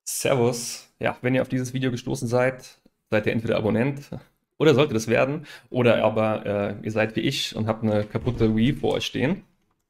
Servus. Ja, wenn ihr auf dieses Video gestoßen seid, seid ihr entweder Abonnent oder solltet es werden, oder aber ihr seid wie ich und habt eine kaputte Wii vor euch stehen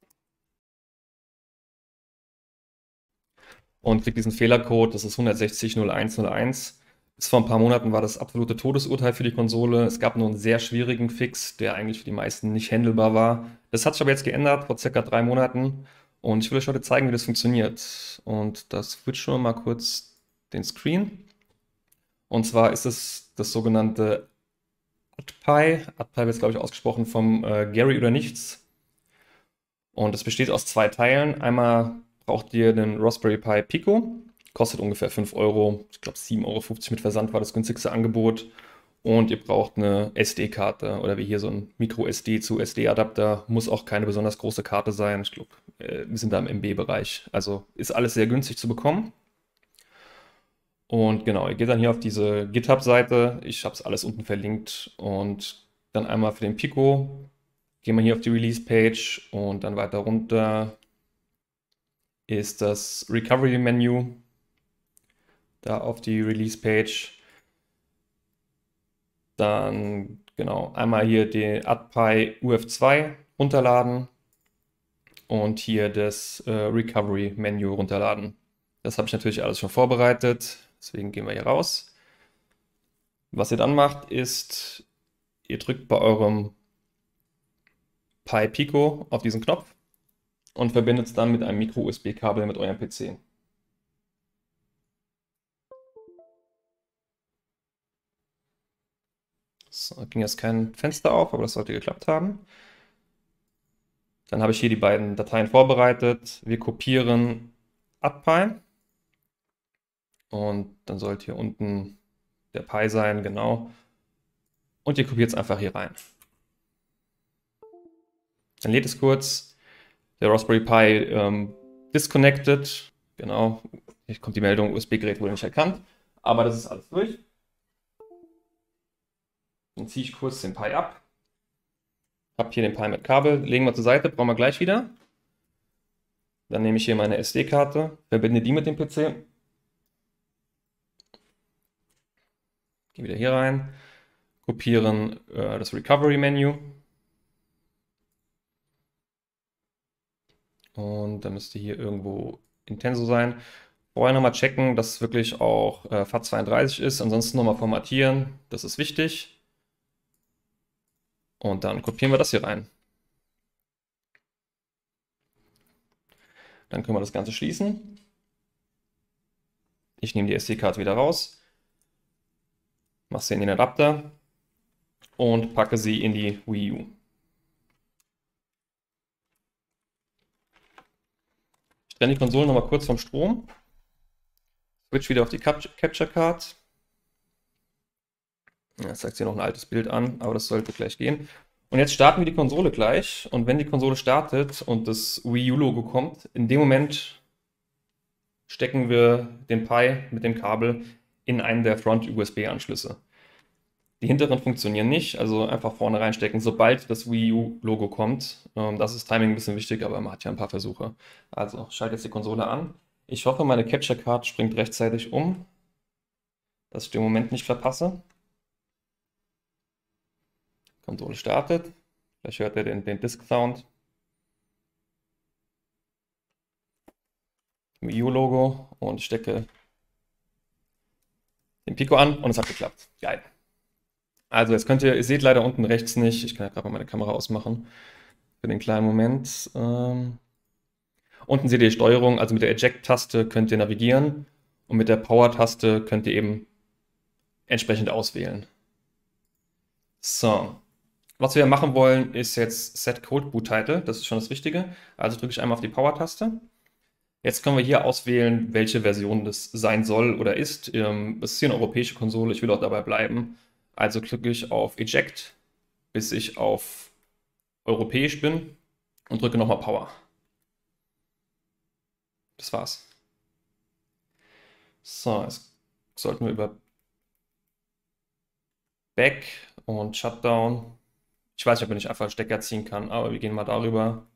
und kriegt diesen Fehlercode, das ist 160.01.01. Bis vor ein paar Monaten war das absolute Todesurteil für die Konsole. Es gab nur einen sehr schwierigen Fix, der eigentlich für die meisten nicht handelbar war. Das hat sich aber jetzt geändert, vor circa 3 Monaten. Und ich will euch heute zeigen, wie das funktioniert. Und das switchen wir mal kurz den Screen. Und zwar ist es das sogenannte AdPi. AdPi wird, glaube ich, ausgesprochen vom Gary oder nichts. Und es besteht aus zwei Teilen. Einmal braucht ihr den Raspberry Pi Pico. Kostet ungefähr 5 Euro. Ich glaube 7,50 € mit Versand war das günstigste Angebot. Und ihr braucht eine SD-Karte oder wie hier so ein Micro-SD zu SD-Adapter. Muss auch keine besonders große Karte sein. Ich glaube, wir sind da im MB-Bereich. Also ist alles sehr günstig zu bekommen. Und genau, ihr geht dann hier auf diese GitHub-Seite. Ich habe es alles unten verlinkt. Und dann einmal für den Pico gehen wir hier auf die Release-Page und dann weiter runter ist das Recovery-Menü. Da auf die Release-Page. Dann genau einmal hier den AdPi UF2 runterladen und hier das Recovery-Menü runterladen. Das habe ich natürlich alles schon vorbereitet, deswegen gehen wir hier raus. Was ihr dann macht, ist, ihr drückt bei eurem Pi Pico auf diesen Knopf und verbindet es dann mit einem Micro-USB-Kabel mit eurem PC. So, ging jetzt kein Fenster auf, aber das sollte geklappt haben. Dann habe ich hier die beiden Dateien vorbereitet. Wir kopieren AdPi und dann sollte hier unten der Pi sein, genau. Und ihr kopiert es einfach hier rein. Dann lädt es kurz. Der Raspberry Pi disconnected. Genau. Hier kommt die Meldung, USB-Gerät wurde nicht erkannt. Aber das ist alles durch. Dann ziehe ich kurz den Pi ab. Habe hier den Pi mit Kabel. Legen wir zur Seite, brauchen wir gleich wieder. Dann nehme ich hier meine SD-Karte, verbinde die mit dem PC. Gehe wieder hier rein. Kopieren das Recovery-Menü. Und dann müsste hier irgendwo Intenso sein. Vorher nochmal checken, dass es wirklich auch FAT32 ist. Ansonsten nochmal formatieren. Das ist wichtig. Und dann kopieren wir das hier rein. Dann können wir das Ganze schließen. Ich nehme die SD-Karte wieder raus. Mache sie in den Adapter. Und packe sie in die Wii U. Ich trenne die Konsole nochmal kurz vom Strom. Switch wieder auf die Capture Card. Jetzt zeigt sie noch ein altes Bild an, aber das sollte gleich gehen. Und jetzt starten wir die Konsole gleich. Und wenn die Konsole startet und das Wii U-Logo kommt, in dem Moment stecken wir den Pi mit dem Kabel in einen der Front-USB-Anschlüsse. Die hinteren funktionieren nicht, also einfach vorne reinstecken, sobald das Wii U-Logo kommt. Das ist Timing ein bisschen wichtig, aber man hat ja ein paar Versuche. Also schalte jetzt die Konsole an. Ich hoffe, meine Capture Card springt rechtzeitig um, dass ich den Moment nicht verpasse. Konsole startet. Vielleicht hört ihr den Disk-Sound. Wii U-Logo und ich stecke den Pico an und es hat geklappt. Geil. Also jetzt ihr seht leider unten rechts nicht, ich kann ja gerade mal meine Kamera ausmachen für den kleinen Moment. Unten seht ihr die Steuerung, also mit der Eject-Taste könnt ihr navigieren und mit der Power-Taste könnt ihr eben entsprechend auswählen. So, was wir machen wollen, ist jetzt Set Code Boot Title, das ist schon das Wichtige. Also drücke ich einmal auf die Power-Taste. Jetzt können wir hier auswählen, welche Version das sein soll oder ist. Das ist hier eine europäische Konsole, ich will auch dabei bleiben. Also klicke ich auf Eject, bis ich auf europäisch bin und drücke nochmal Power. Das war's. So, jetzt sollten wir über Back und Shutdown. Ich weiß nicht, ob ich nicht einfach einen Stecker ziehen kann, aber wir gehen mal darüber.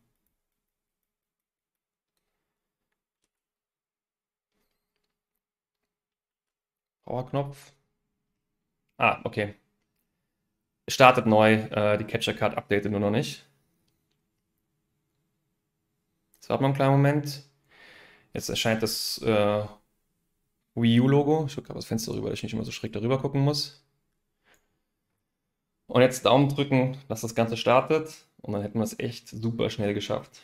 Powerknopf. Ah, okay. Startet neu. Die Capture Card updatet nur noch nicht. Jetzt warten wir einen kleinen Moment. Jetzt erscheint das Wii U-Logo. Ich gucke gerade das Fenster rüber, dass ich nicht immer so schräg darüber gucken muss. Und jetzt Daumen drücken, dass das Ganze startet. Und dann hätten wir es echt super schnell geschafft.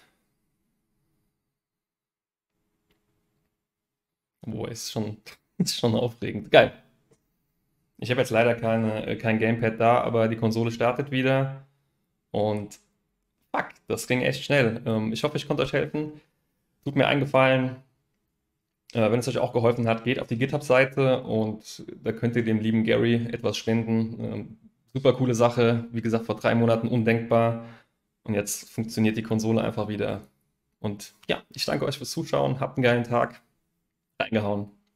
Boah, ist schon, ist schon aufregend. Geil. Ich habe jetzt leider kein Gamepad da, aber die Konsole startet wieder. Und fuck, das ging echt schnell. Ich hoffe, ich konnte euch helfen. Tut mir einen Gefallen. Wenn es euch auch geholfen hat, geht auf die GitHub-Seite und da könnt ihr dem lieben Gary etwas spenden. Super coole Sache. Wie gesagt, vor 3 Monaten undenkbar. Und jetzt funktioniert die Konsole einfach wieder. Und ja, ich danke euch fürs Zuschauen. Habt einen geilen Tag. Reingehauen.